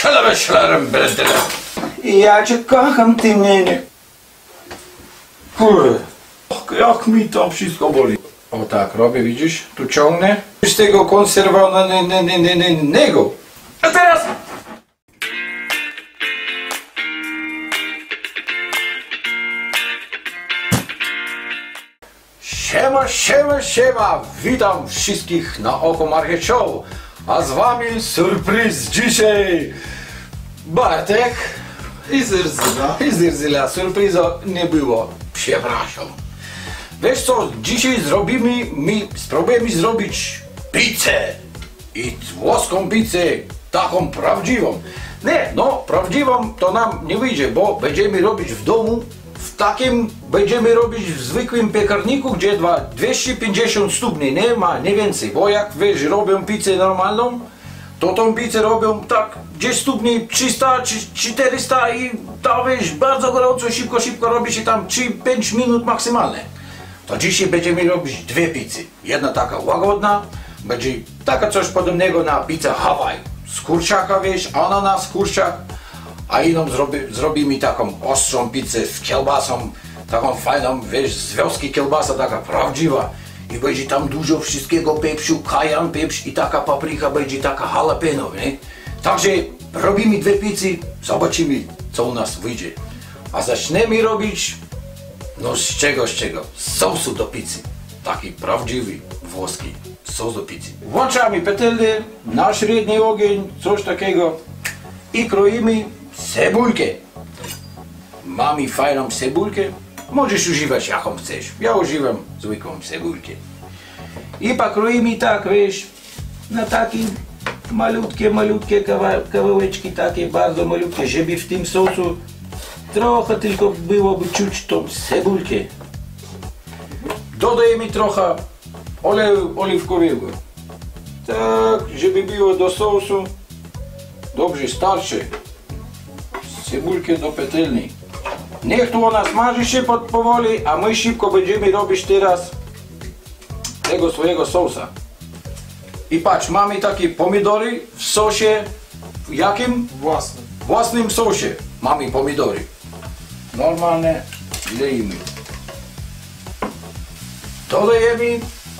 Ślarem bezdelem. Ja cię kocham, ty mnie nie. Kurde, jak mi tam wszystko boli. O tak robię, widzisz? Tu ciągnę. Z tego konserwowanego. A teraz! Siema! Witam wszystkich na Oko Market Show. A z wami surprise dzisiaj. Bartek I Zyrzyla. i Zyrzyla. Surpriza nie było. Przepraszam. Wiesz co, dzisiaj spróbujemy zrobić pizzę. I włoską pizzę, taką prawdziwą. Nie, no prawdziwą to nam nie wyjdzie, bo będziemy robić w domu. Będziemy robić w zwykłym piekarniku, gdzie 250 stopni, nie ma, nie więcej. Bo jak wiesz, robią pizzę normalną, to tą pizzę robią tak, gdzieś stopni 300 czy 400 i to wiesz, bardzo gorąco, szybko robi się tam 3-5 minut maksymalnie. To dzisiaj będziemy robić dwie pizzy. Jedna taka łagodna, będzie taka coś podobnego na pizzę Hawaii. Z kurczaka, wiesz, ananas, kurczak. A inną zrobimy taką ostrą pizzę z kiełbasą, taką fajną, wiesz, z wioski kiełbasa, taka prawdziwa. I będzie tam dużo wszystkiego, pieprzu, kajan, pieprz i taka papryka będzie taka jalapeno, nie? Także robimy dwie pizzy, zobaczymy co u nas wyjdzie. A zaczniemy robić, no z czego? Z sosu do pizzy. Taki prawdziwy włoski sos do pizzy. Włączamy patelnię na średni ogień, coś takiego i kroimy cebulkę. Mamy fajną cebulkę. Możesz używać jaką chcesz. Ja używam zwykłą cebulkę. I pokroimy tak, wiesz, na takie malutkie kawałeczki, takie bardzo malutkie, żeby w tym sosu trochę tylko byłoby czuć tą cebulkę. Dodajemy trochę oleju oliwkowego. Tak, żeby było do sosu. Dobrze starczy. Cebulkę do patelni. Niech tu ona smaży się powoli, a my szybko będziemy robić teraz tego swojego sosa. I patrz, mamy takie pomidory w sosie, w jakim? Własny. Własnym sosie mamy pomidory. Normalnie lejemy. Dodajemy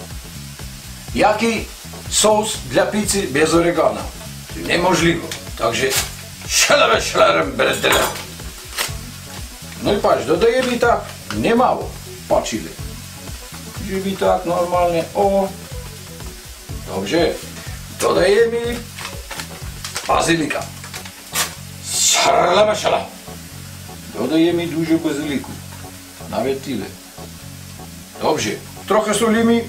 jaki sos dla pizzy bez oregano. Niemożliwe. Także ślarem bezdelem. No i patrz, dodajemy tak niemało. Patrz ile. Żeby tak normalnie, o. Dobrze. Dodajemy bazylika. Szala. Dodajemy dużo bazyliku. Nawet tyle. Dobrze. Trochę solimy.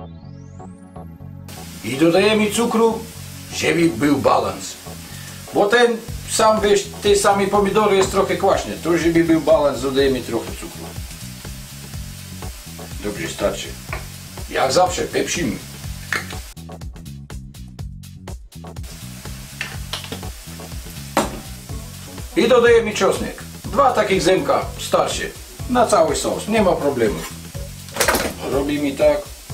I dodajemy cukru, żeby był balans. Bo ten sam, wiesz, te same pomidory jest trochę kwaśne. To żeby był balans, dodajemy trochę cukru. Dobrze, starczy. Jak zawsze, pieprzymy. I dodajemy czosnek. 2 takich zębka starczy. Na cały sos, nie ma problemu. Robimy tak.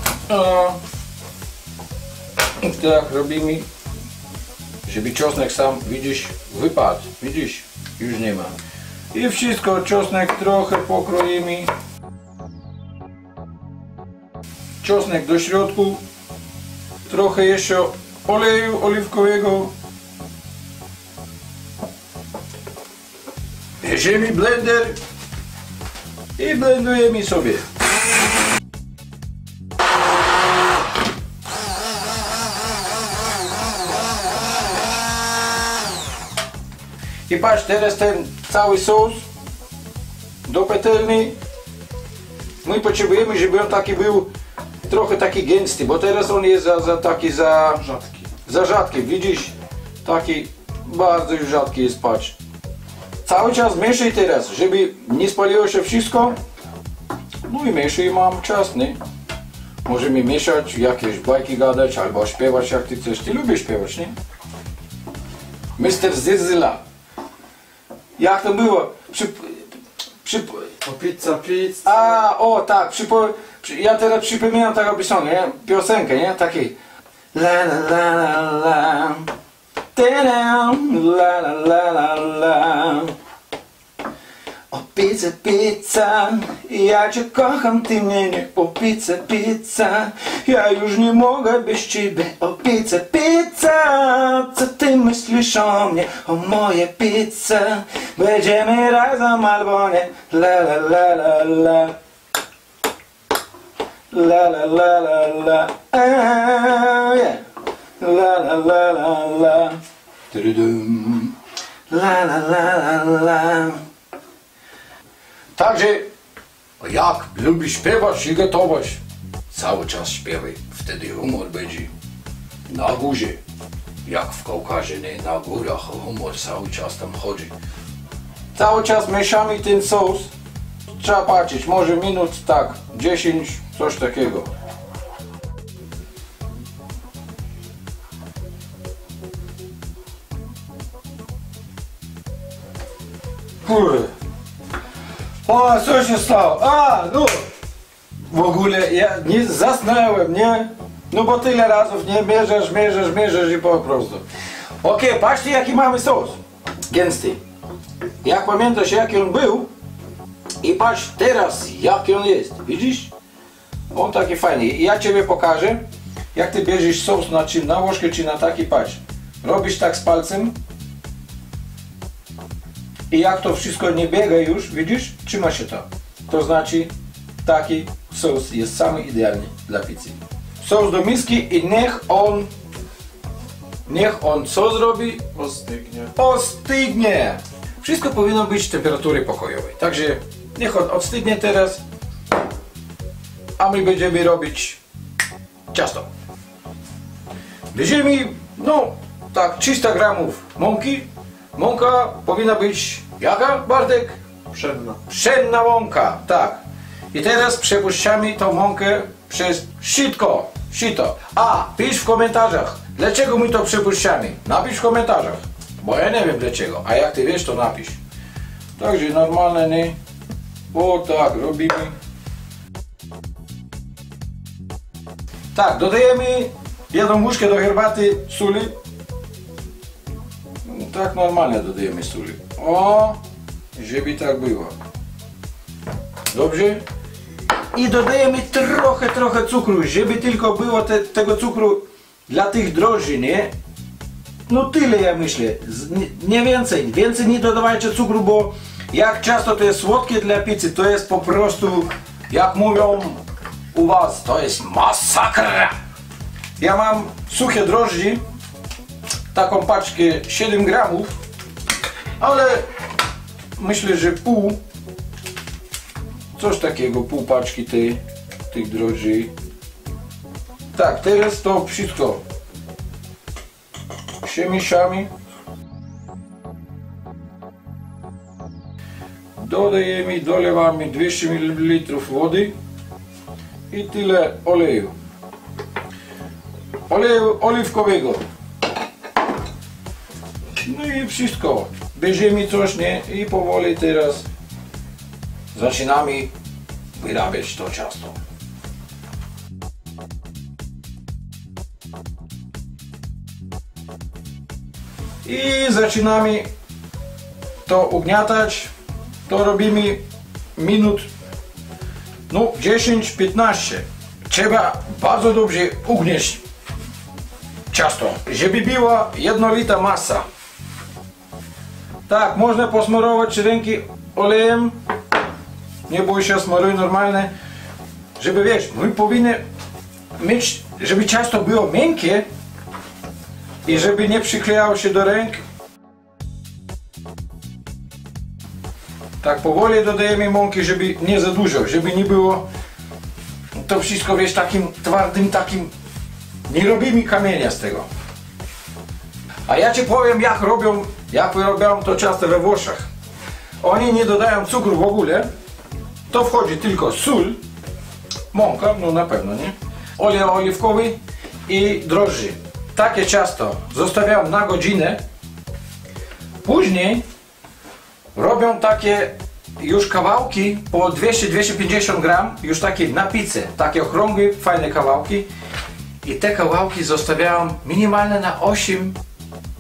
Tak robimy. Żeby czosnek sam, widzisz, wypadł. Widzisz, już nie ma. I wszystko, czosnek trochę pokroimy. Czosnek do środku. Trochę jeszcze oleju oliwkowego. Bierzemy blender i blendujemy sobie. I patrz, teraz ten cały sos do patelni my potrzebujemy, żeby on taki był trochę taki gęsty, bo teraz on jest za Rzadki. za rzadki, widzisz? Taki bardzo już rzadki jest, patrz. Cały czas mieszaj teraz, żeby nie spaliło się wszystko. No i mieszaj, mam czas, nie? Możemy mieszać, jakieś bajki gadać albo śpiewać jak ty chcesz. Ty lubisz śpiewać, nie? Mr. Zyrzyla. Jak to było? Pizza. A, o tak, ja teraz przypominam taką piosenkę, nie? Takiej la la la la la La la la la la. O pizza, pizza, ja cię kocham, ty mnie nie. O pizza, pizza, ja już nie mogę bez ciebie. O pizza, pizza, co ty myślisz o mnie? O moje pizza, będziemy razem albo nie. La la la la la. La la la la la. Yeah. La la la la la. Trudum. La la la la la. Także, jak lubisz śpiewać i gotować, cały czas śpiewaj, wtedy humor będzie na górze. Jak w Kaukazie, nie na górach, humor cały czas tam chodzi. Cały czas mieszamy ten sos. Trzeba patrzeć, może minut tak, 10, coś takiego. Kurde. O, co się stało? A, no. W ogóle ja nie zasnąłem, nie? No bo tyle razów nie mierzysz i po prostu. Okej, patrzcie jaki mamy sos. Gęsty. Jak pamiętasz jaki on był? I patrz teraz jaki on jest. Widzisz? On taki fajny. I ja ciebie pokażę. Jak ty bierzesz sos na czym? Na łożkę czy na taki, patrz. Robisz tak z palcem. I jak to wszystko nie biega już, widzisz? Trzyma się to. To znaczy taki sos jest sam idealny dla pizzy. Sos do miski i niech on co zrobi? Ostygnie. Ostygnie! Wszystko powinno być temperatury pokojowej. Także niech on ostygnie teraz. A my będziemy robić ciasto. Bierzemy, no tak 300 gramów mąki. Mąka powinna być jaka, Bartek? Pszenna. Pszenna mąka, tak. I teraz przepuszczamy tą mąkę przez sito. A, pisz w komentarzach, dlaczego my to przepuszczamy. Napisz w komentarzach, bo ja nie wiem dlaczego. A jak ty wiesz, to napisz. Także normalnie nie. O tak, robimy. Tak, dodajemy jedną łyżkę do herbaty soli. Tak normalnie dodajemy soli. O, żeby tak było. Dobrze? I dodajemy trochę cukru, żeby tylko było tego cukru dla tych drożdży, nie? No tyle ja myślę, nie więcej. Więcej nie dodawajcie cukru, bo jak często to jest słodkie dla pizzy, to jest po prostu, jak mówią u was, to jest masakra. Ja mam suche drożdży, taką paczkę 7 gramów, ale myślę, że coś takiego, pół paczki tych drożdży. Tak, teraz to wszystko przemieszamy. Dodajemy, dolewamy 200 ml wody i tyle oleju. Oleju oliwkowego. No i wszystko. Bierzemy coś, nie? I powoli teraz zaczynamy wyrabiać to ciasto. I zaczynamy to ugniatać. To robimy minut, no 10-15. Trzeba bardzo dobrze ugnieść ciasto, żeby była jednolita masa. Tak, można posmarować ręki olejem. Nie bój się, smaruj normalnie. Żeby wiesz, my powinny mieć, żeby ciasto było miękkie i żeby nie przyklejało się do ręk. Tak powoli dodajemy mąki, żeby nie za dużo, żeby nie było to wszystko, wiesz, takim twardym, takim. Nie robimy kamienia z tego. A ja ci powiem, jak robią to często we Włoszech. Oni nie dodają cukru w ogóle. To wchodzi tylko sól, mąka, no na pewno, nie? Olej oliwkowy i drożdże. Takie ciasto zostawiam na godzinę. Później robią takie już kawałki po 200-250 gram, już takie na pizzę, takie okrągłe, fajne kawałki. I te kawałki zostawiam minimalnie na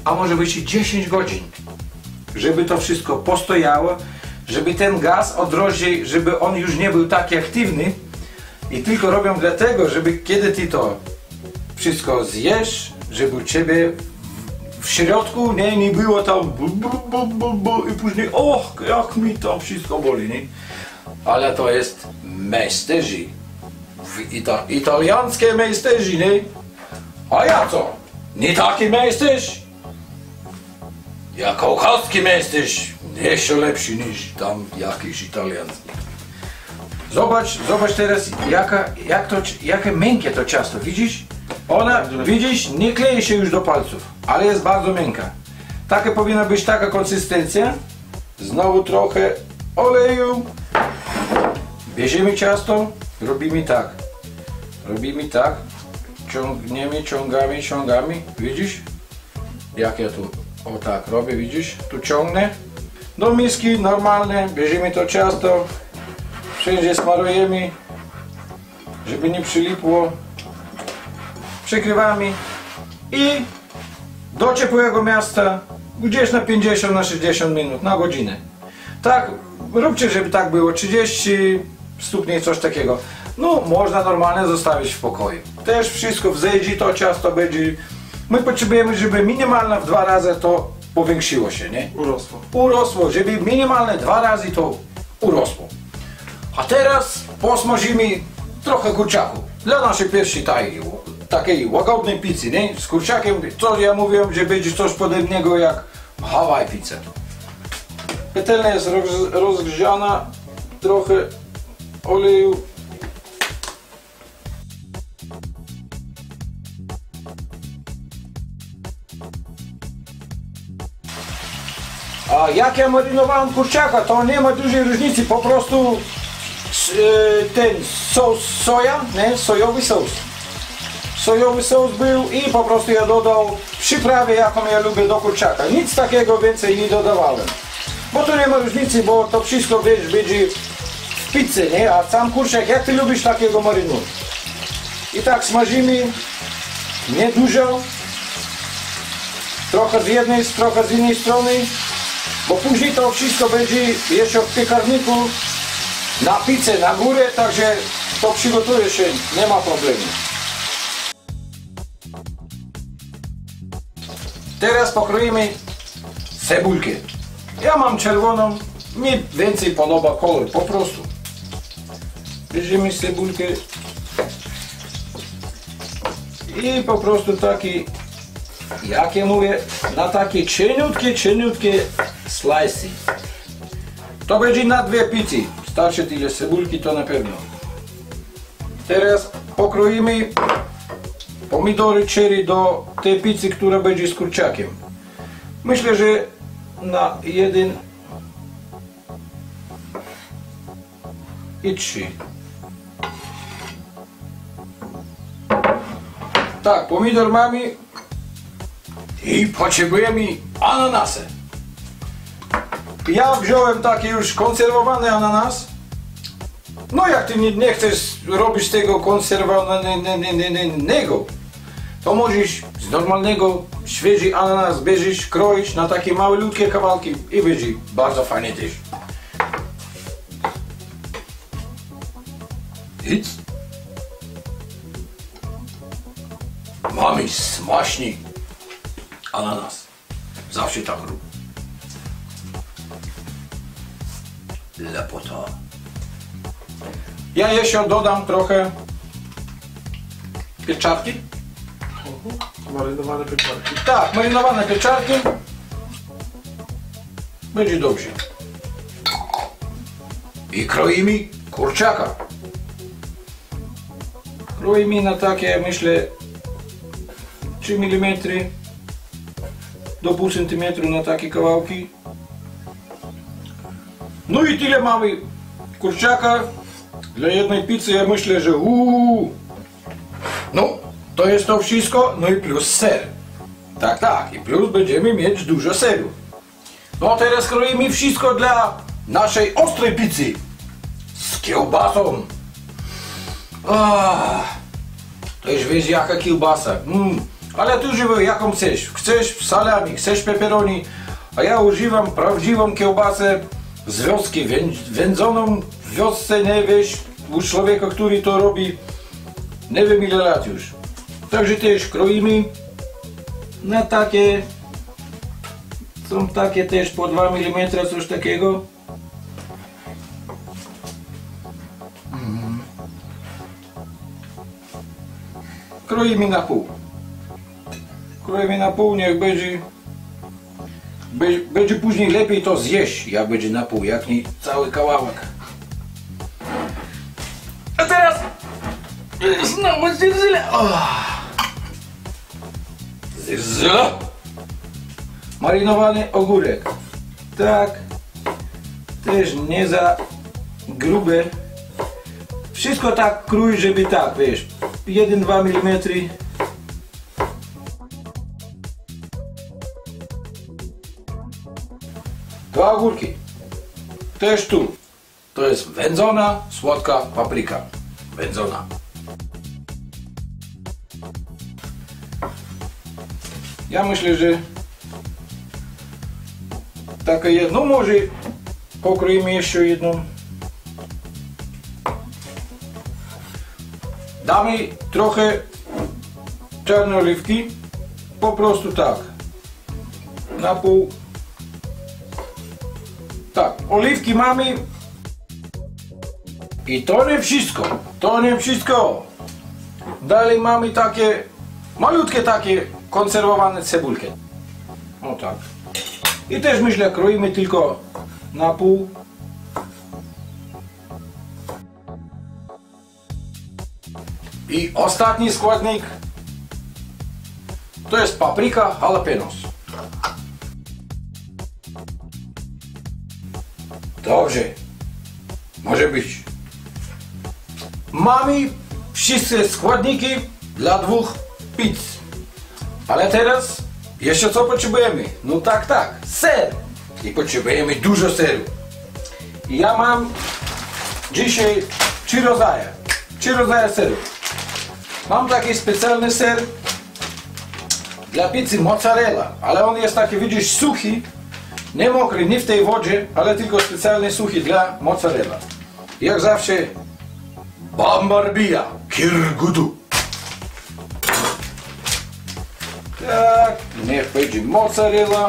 a może być i 10 godzin. Żeby to wszystko postojało, żeby ten gaz odrodził, żeby on już nie był taki aktywny. I tylko robią dlatego, żeby kiedy ty to wszystko zjesz, żeby u ciebie w środku nie było tam i później jak mi to wszystko boli, nie? Ale to jest mesterzy. Italiańskie mesterzy, nie? A ja co? Nie taki mesterz? Ja kaukaski mesterz, jeszcze lepszy niż tam jakiś italiański. Zobacz teraz jakie miękkie to ciasto, widzisz? Ona, widzisz, nie klei się już do palców, ale jest bardzo miękka. Taka powinna być taka konsystencja. Znowu trochę oleju. Bierzemy ciasto, robimy tak. Ciągniemy, ciągamy, widzisz? Jak ja tu, o tak robię, widzisz? Tu ciągnę. Do miski normalne, bierzemy to ciasto. Wszędzie smarujemy, żeby nie przylipło. Przykrywamy i do ciepłego miasta gdzieś na 50-60 minut, na godzinę. Tak, róbcie, żeby tak było, 30 stopni, coś takiego. No, można normalnie zostawić w pokoju. Też wszystko wzejdzie, to ciasto będzie... My potrzebujemy, żeby minimalnie w 2 razy to powiększyło się, nie? Urosło, żeby minimalnie 2 razy to urosło. A teraz posmażymy trochę kurczaku. Dla naszej pierwszej takiej łagodnej pizzy, nie? Z kurczakiem, co ja mówiłem, że będzie coś podobnego jak Hawaii pizza. Patelnia jest rozgrzana, trochę oleju. A jak ja marynowałem kurczaka, to nie ma dużej różnicy, po prostu ten sos soja, nie? Sojowy sos był i po prostu ja dodał przyprawę, jaką ja lubię do kurczaka. Nic takiego więcej nie dodawałem. Bo to nie ma różnicy, bo to wszystko, wiesz, będzie w pizzy, nie? A sam kurczak, jak ty lubisz takiego marynu? I tak smażymy, nie dużo. Trochę z jednej, trochę z innej strony. Bo później to wszystko będzie jeszcze w piekarniku na pizzę, na górę, także to przygotuje się, nie ma problemu. Teraz pokroimy cebulkę. Ja mam czerwoną, mi więcej podoba kolor, po prostu. Bierzemy cebulkę i po prostu taki, jak ja mówię, na takie cieniutkie slice'y. To będzie na 2 pizzy. Starczy tyle cebulki, to na pewno. Teraz pokroimy pomidory cherry do tej pizzy, która będzie z kurczakiem. Myślę, że na 1 i 3. Tak, pomidor mamy i potrzebujemy ananasy. Ja wziąłem taki już konserwowany ananas. No jak ty nie chcesz robić tego konserwowanego, to możesz z normalnego, świeży ananas bierzesz, kroisz na takie malutkie kawałki i będzie bardzo fajnie też. Nic. Mamy smaczny ananas. Zawsze tak rób. Lepota. Ja jeszcze dodam trochę pieczarki. Marynowane pieczarki. Tak, marynowane pieczarki. Będzie dobrze. I kroimy kurczaka. Kroimy na takie, myślę, 3 mm do pół centymetru na takie kawałki. No i tyle mamy kurczaka dla jednej pizzy. Ja myślę, że no, to jest to wszystko, no i plus ser. Tak, i plus będziemy mieć dużo seru. No teraz kroimy wszystko dla naszej ostrej pizzy z kiełbasą. To już wiesz jaka kiełbasa. Ale tu używaj jaką chcesz. Chcesz salami, chcesz pepperoni, a ja używam prawdziwą kiełbasę z wioski, wędzoną w wiosce, nie wiesz, u człowieka, który to robi, nie wiem ile lat już. Także też kroimy na takie, są takie też po 2 mm, coś takiego. Kroimy na pół. Kroimy na pół, niech będzie później lepiej to zjeść, jak będzie na pół, jak nie cały kawałek. A teraz znowu zerzyla. Zerzyla. Marynowany ogórek. Tak. Też nie za grube. Wszystko tak krój, żeby tak, wiesz, 1-2 mm. Dwa ogórki. Też tu. To jest wędzona, słodka papryka. Wędzona. Ja myślę, że takie jedno, może pokroimy jeszcze jedną. Damy trochę czarnej oliwki, po prostu tak, na pół. Tak, oliwki mamy i to nie wszystko, to nie wszystko. Dalej mamy takie malutkie takie konserwowane cebulki. O tak. I też myślę, kroimy tylko na pół. I ostatni składnik to jest papryka jalapenos. Dobrze, może być. Mamy wszystkie składniki dla 2 pizz. Ale teraz jeszcze co potrzebujemy? No tak, ser. I potrzebujemy dużo seru. I ja mam dzisiaj 3 rodzaje seru. Mam taki specjalny ser dla pizzy mozzarella, ale on jest taki, widzisz, suchy, nie mokry, nie w tej wodzie, ale tylko specjalny suchy dla mozzarella. Jak zawsze Bambarbia Kirgudu. Tak, niech będzie mozzarella.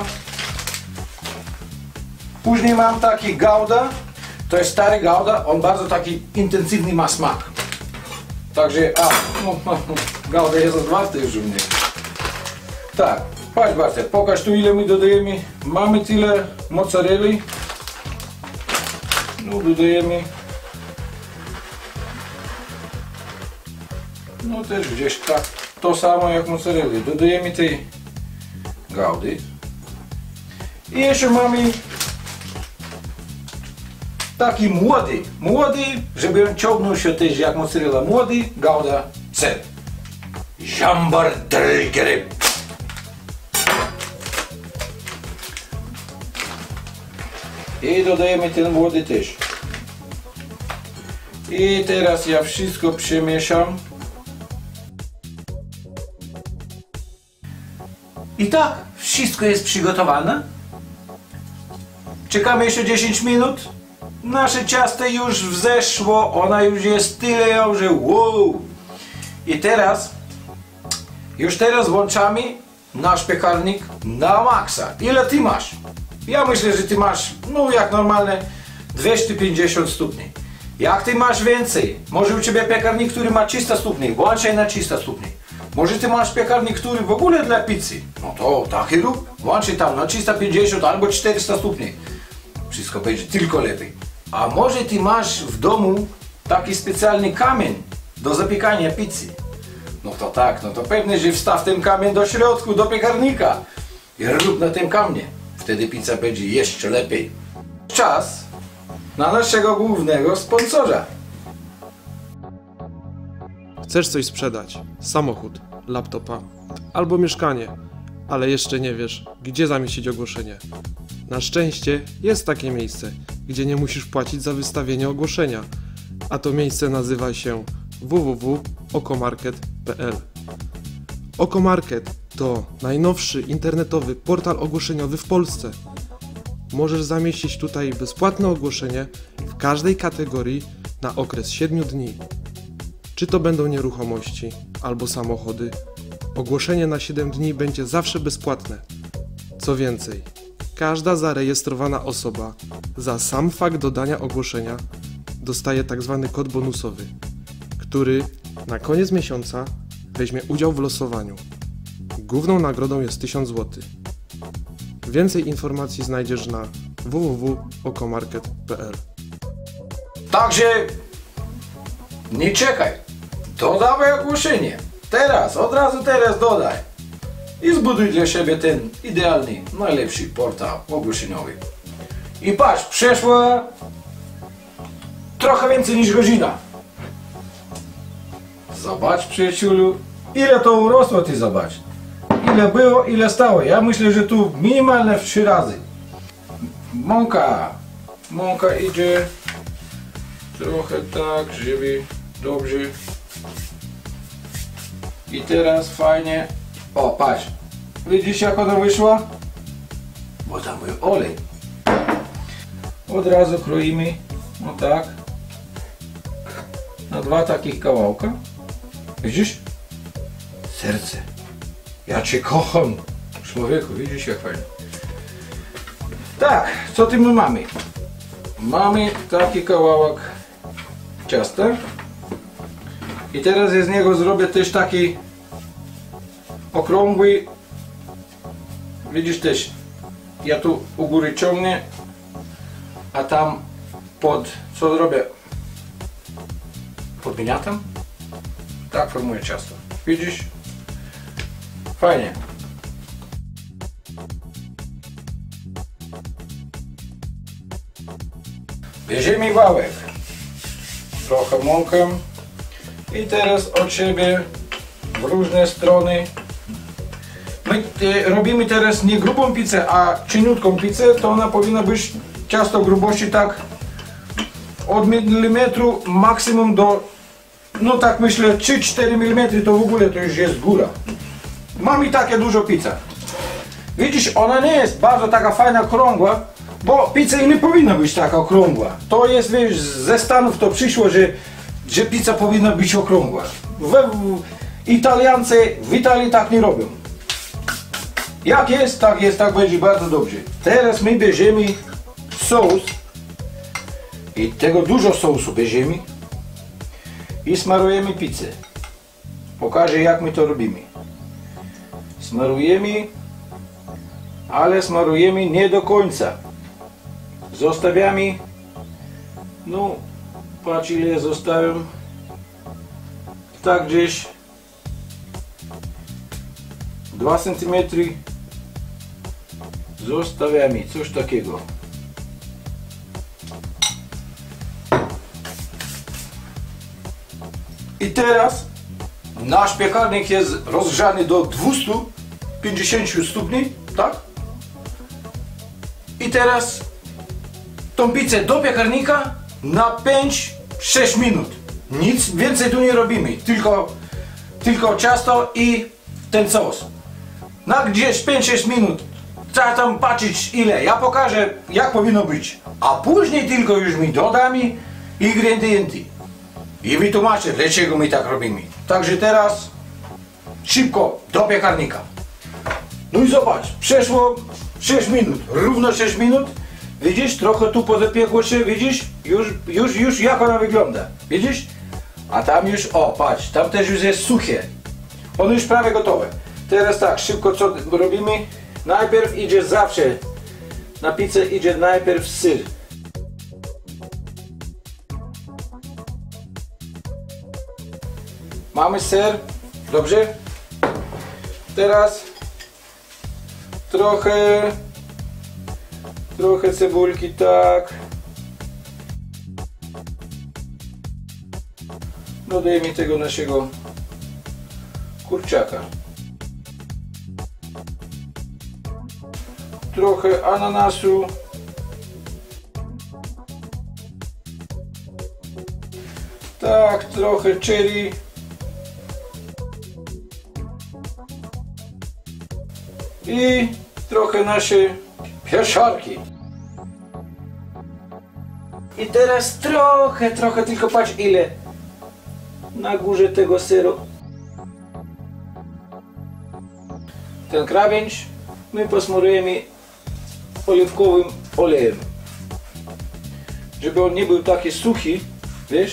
Później mam taki Gouda, to jest stary Gouda, on bardzo taki intensywny ma smak. Także, Gouda jest odwarty już u mnie. Tak, patrz Bartek, pokaż tu ile my dodajemy. Mamy tyle mozzarelli. No dodajemy. No też gdzieś tak, to samo jak mozzarelli. Dodajemy tej Goudy. I jeszcze mamy taki młody, żeby on ciągnął się też jak mozzarella. Młody Gouda ser. Jambardelkery. I dodajemy ten młody też. I teraz ja wszystko przemieszam. I tak, wszystko jest przygotowane. Czekamy jeszcze 10 minut. Nasze ciasto już wzeszło, ona już jest tyle, że wow. I teraz, już teraz włączamy nasz piekarnik na maksa. Ile ty masz? Ja myślę, że ty masz, no jak normalne, 250 stopni. Jak ty masz więcej, może u ciebie piekarnik, który ma 300 stopni, włączaj na 300 stopni. Może ty masz piekarnik, który w ogóle dla pizzy, no to taki rób, włączaj tam na 350 albo 400 stopni. Wszystko będzie tylko lepiej. A może ty masz w domu taki specjalny kamień do zapiekania pizzy. No to tak, no to pewnie, że wstaw ten kamień do środku, do piekarnika i rób na tym kamieniu. Wtedy pizza będzie jeszcze lepiej. Czas na naszego głównego sponsora. Chcesz coś sprzedać? Samochód, laptopa albo mieszkanie, ale jeszcze nie wiesz, gdzie zamieścić ogłoszenie. Na szczęście jest takie miejsce, gdzie nie musisz płacić za wystawienie ogłoszenia, a to miejsce nazywa się www.okomarket.pl. Okomarket to najnowszy internetowy portal ogłoszeniowy w Polsce. Możesz zamieścić tutaj bezpłatne ogłoszenie w każdej kategorii na okres 7 dni. Czy to będą nieruchomości albo samochody, ogłoszenie na 7 dni będzie zawsze bezpłatne. Co więcej, każda zarejestrowana osoba za sam fakt dodania ogłoszenia dostaje tzw. kod bonusowy, który na koniec miesiąca weźmie udział w losowaniu. Główną nagrodą jest 1000 zł. Więcej informacji znajdziesz na www.okomarket.pl. Także nie czekaj, dodawaj ogłoszenie. Teraz, od razu teraz dodaj. I zbuduj dla siebie ten idealny, najlepszy portal ogłoszeniowy. I patrz, przeszła trochę więcej niż godzina. Zobacz, przyjacielu, ile to urosło, ty zobacz. Ile było, ile stało. Ja myślę, że tu minimalne w 3 razy. Mąka idzie trochę tak, żeby dobrze. I teraz fajnie. O, patrz. Widzisz, jak ona wyszła? Bo tam był olej. Od razu kroimy. No tak. Na 2 takich kawałka. Widzisz? Serce. Ja cię kocham. Człowieku, widzisz, jak fajnie. Tak, co ty my mamy? Mamy taki kawałek ciasta. I teraz z niego zrobię też taki okrągły. Widzisz też, ja tu u góry ciągnę, a tam co zrobię? Podmieniatam? Tak formuję ciasto. Widzisz? Fajnie. Bierzemy wałek, trochę mąkę i teraz od siebie w różne strony. My robimy teraz nie grubą pizzę, a cieniutką pizzę, to ona powinna być ciasto grubości tak od milimetru maksimum do, no tak myślę, 3-4 mm to w ogóle to już jest góra. Mamy takie dużo pizza. Widzisz, ona nie jest bardzo taka fajna, okrągła, bo pizza nie powinna być taka okrągła. To jest, wiesz, ze Stanów to przyszło, że pizza powinna być okrągła. Italiance w Italii tak nie robią. Jak jest, tak będzie bardzo dobrze. Teraz my bierzemy sos i tego dużo sosu bierzemy i smarujemy pizzę. Pokażę, jak my to robimy. Smarujemy, ale smarujemy nie do końca. Zostawiamy, no patrz ile zostawiam, tak gdzieś 2 cm zostawiamy, coś takiego. I teraz nasz piekarnik jest rozgrzany do 250 stopni, tak? I teraz tą pizzę do piekarnika na 5-6 minut. Nic więcej tu nie robimy, tylko ciasto i ten sos. Na gdzieś 5-6 minut. Trzeba tam patrzeć ile. Ja pokażę, jak powinno być. A później tylko już mi dodamy ingredienty. I wytłumaczę, dlaczego my tak robimy. Także teraz szybko do piekarnika. No i zobacz, przeszło 6 minut, równo 6 minut. Widzisz, trochę tu pozapiekło się, widzisz? Już jak ona wygląda. Widzisz? A tam już, o patrz, tam też już jest suche. Ono już prawie gotowe. Teraz tak, szybko co robimy? Najpierw idzie zawsze, na pizzę idzie najpierw ser. Mamy ser, dobrze? Teraz trochę cebulki, tak. Dodajemy tego naszego kurczaka. Trochę ananasu. Tak, trochę cherry. i trochę nasze pieczarki. I teraz trochę, tylko patrz ile na górze tego seru. Ten krawędź my posmarujemy oliwkowym olejem, żeby on nie był taki suchy, wiesz?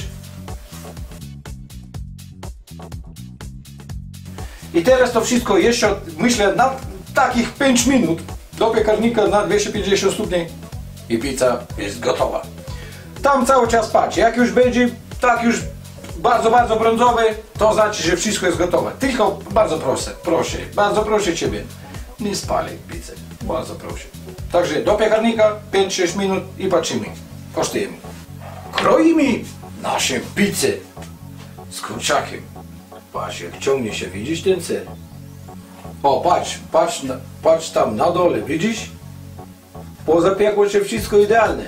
I teraz to wszystko jeszcze, myślę, na takich 5 minut do piekarnika na 250 stopni i pizza jest gotowa. Tam cały czas patrz, jak już będzie tak już bardzo brązowy, to znaczy, że wszystko jest gotowe. Tylko bardzo bardzo proszę Ciebie, nie spalaj pizzy, bardzo proszę. Także do piekarnika 5-6 minut i patrzymy, kosztujemy. Kroimy naszą pizzę z kurczakiem. Patrz, jak ciągnie się, widzisz ten ser? O, patrz tam na dole, widzisz? Pozapiekło się wszystko idealne.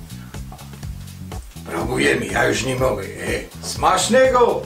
Próbujemy, ja już nie mogę. Smacznego!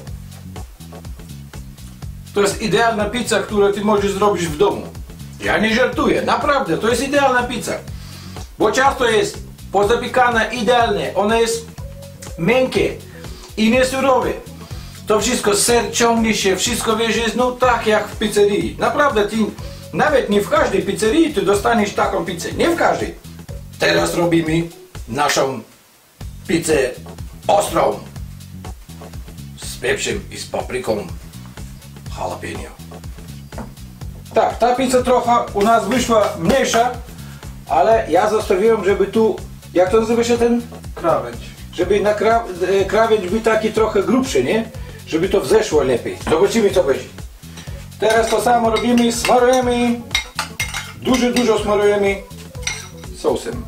To jest idealna pizza, którą ty możesz zrobić w domu. Ja nie żartuję, naprawdę, to jest idealna pizza. Bo często jest pozapiekana idealnie, ona jest miękkie i nie surowe. To wszystko, ser ciągnie się, wszystko wiesz, jest no tak jak w pizzerii. Naprawdę, ty nawet nie w każdej pizzerii ty dostaniesz taką pizzę, nie w każdej. Teraz robimy naszą pizzę ostrą z pieprzem i z papryką jalapeno. Tak, ta pizza trochę u nas wyszła mniejsza, ale ja zostawiłem, żeby tu, jak to nazywa się ten? Krawędź. Żeby na krawędź był taki trochę grubszy, nie? Żeby to wzeszło lepiej. Zobaczymy, co będzie. Teraz to samo robimy, smarujemy, dużo smarujemy sosem.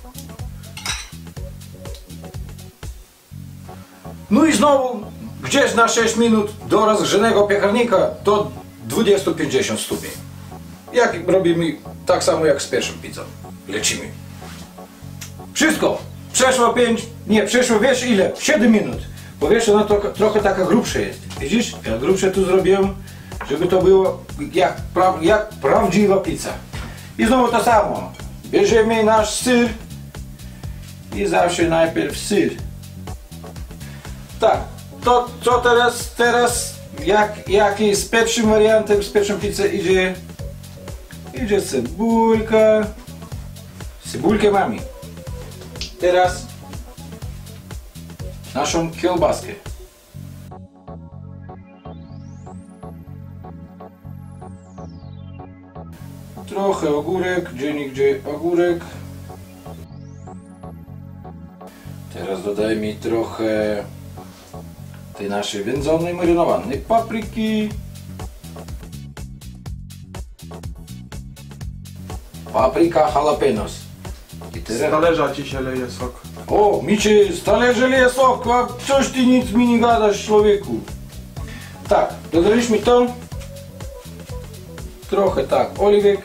No i znowu, gdzieś na 6 minut do rozgrzanego piekarnika do 250 stopni. Jak robimy, tak samo jak z pierwszą pizzą. Lecimy. Wszystko. Przeszło wiesz ile? 7 minut. Bo wiesz, ona trochę taka grubsza jest. Widzisz? Ja grubsze tu zrobiłem, żeby to było jak prawdziwa pizza. I znowu to samo. Bierzemy nasz ser i zawsze najpierw ser. Tak, to co teraz jak z pierwszym wariantem, z pierwszą pizzą idzie cebulka. Cebulkę mamy. Teraz naszą kiełbaskę. Trochę ogórek, gdzieniegdzie ogórek. Teraz dodajmy trochę tej naszej wędzonej, marynowanej papryki. Papryka jalapenos. I Z talerza ci się leje sok. O, mi się z talerza leje sok, a coś ty nic mi nie gadasz, człowieku. Tak, dodaliśmy to. Trochę tak, oliwek.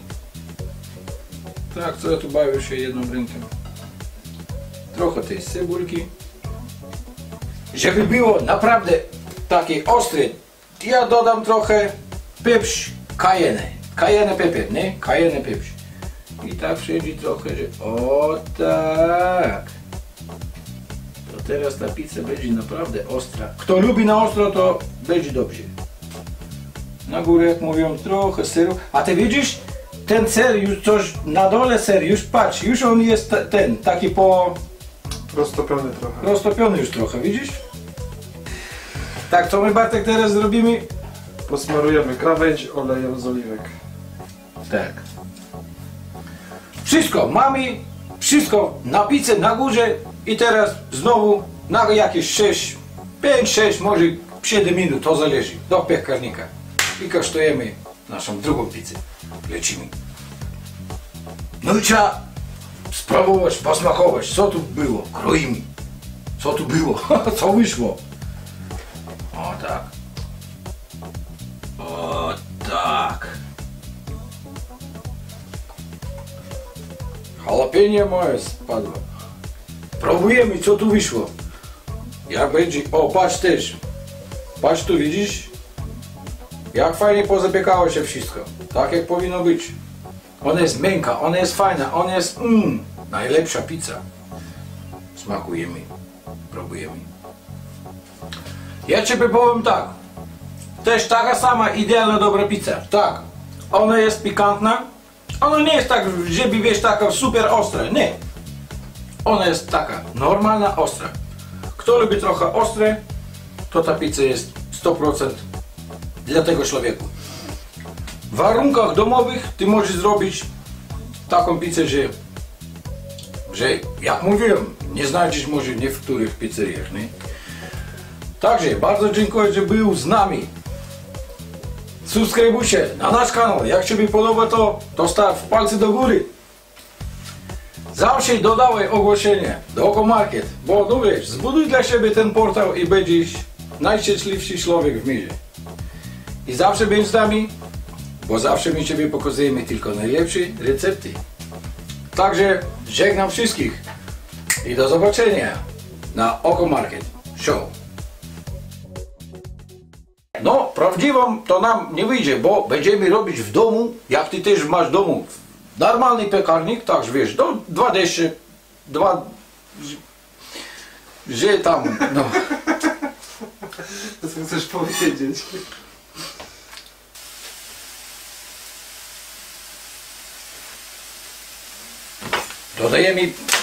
Tak, co ja tu bawię się jedną ręką. Trochę tej cebulki. Żeby było naprawdę takie ostre, ja dodam trochę pieprz cayenne pepper, nie? Cayenne pieprz. I tak wszędzie trochę, że o tak. To teraz ta pizza będzie naprawdę ostra. Kto lubi na ostro, to będzie dobrze. Na górę, jak mówią, trochę seru. A ty widzisz, ten ser już coś, na dole ser, już patrz, już on jest ten, taki Roztopiony trochę. roztopiony już trochę, widzisz? Tak, co my, Bartek, teraz zrobimy? Posmarujemy krawędź olejem z oliwek. Tak. Wszystko, mamy wszystko na pizzę, na górze i teraz znowu na jakieś 5-6, może 7 minut, to zależy, do piekarnika. I kosztujemy naszą drugą pizzę. Lecimy. No i trzeba spróbować, posmakować, co tu było, kroimy. Co tu było, co wyszło. O tak. O tak. Jalapeno moje spadło. Próbujemy, co tu wyszło. Jak będzie, o patrz też. Patrz tu, widzisz? jak fajnie pozapiekało się wszystko. Tak jak powinno być. Ona jest miękka, ona jest fajna, ona jest najlepsza pizza. Smakujemy, próbujemy. Ja Ciebie powiem tak. Też taka sama idealna dobra pizza. Tak. Ona jest pikantna. Ona nie jest tak, żeby wiesz, taka super ostra. Nie. Ona jest taka normalna, ostra. Kto lubi trochę ostre, to ta pizza jest 100% dla tego człowieka. W warunkach domowych ty możesz zrobić taką pizzę, że jak mówiłem, nie znajdziesz może w niektórych pizzeriach, nie? Także bardzo dziękuję, że był z nami. Subskrybujcie na nasz kanał. Jak Ci podoba, to staw palce do góry. Zawsze dodawaj ogłoszenie do Okomarket, bo no wiesz, zbuduj dla siebie ten portal i będziesz najszczęśliwszy człowiek w mierze. I zawsze będziesz z nami, bo zawsze my Ciebie pokazujemy tylko najlepsze recepty. Także żegnam wszystkich i do zobaczenia na Okomarket Show. No, prawdziwą to nam nie wyjdzie, bo będziemy robić w domu, jak Ty też masz w domu normalny piekarnik, także wiesz, do 20, że tam, no. To co chcesz powiedzieć? Dodajemy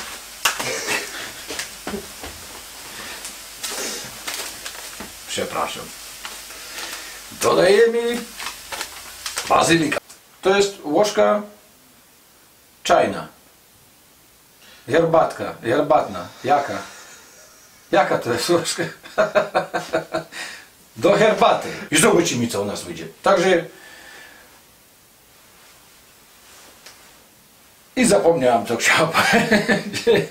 przepraszam. Dodajemy bazylika. To jest łożka czajna. Herbatna. Jaka? Jaka to jest łożka? Do herbaty. I zobaczymy, co u nas wyjdzie. Także i zapomniałem, co chciałem powiedzieć.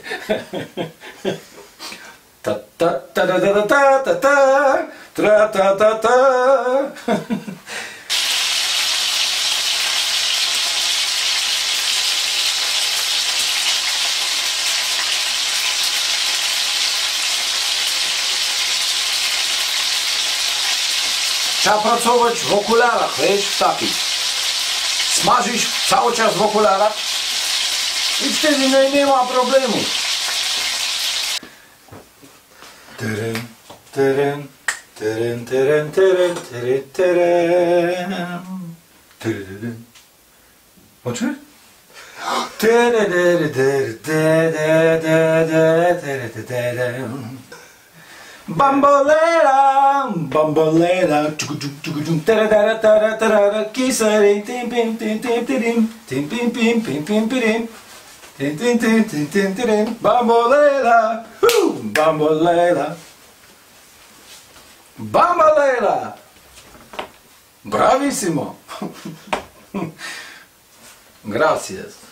Ta ta ta ta ta ta ta ta tra ta ta ta. Trzeba pracować w okularach, wiesz, takich. Smażyć cały czas w okularach i wtedy nie ma problemu. Teren, teren, teren, teren, teren, teren, teren. Teren. Włączyłeś? Bambolera, bambolera, tarara tarara tarara, kisarin, tim pim tim tim tirim, tim pim pim pim pim pirim, tim tim tim tim tim tirim, bambolera, bambolera, bambolera, bravissimo, gracias.